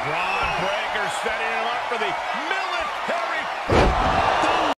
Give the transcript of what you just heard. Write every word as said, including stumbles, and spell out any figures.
Braun Breaker setting him up for the million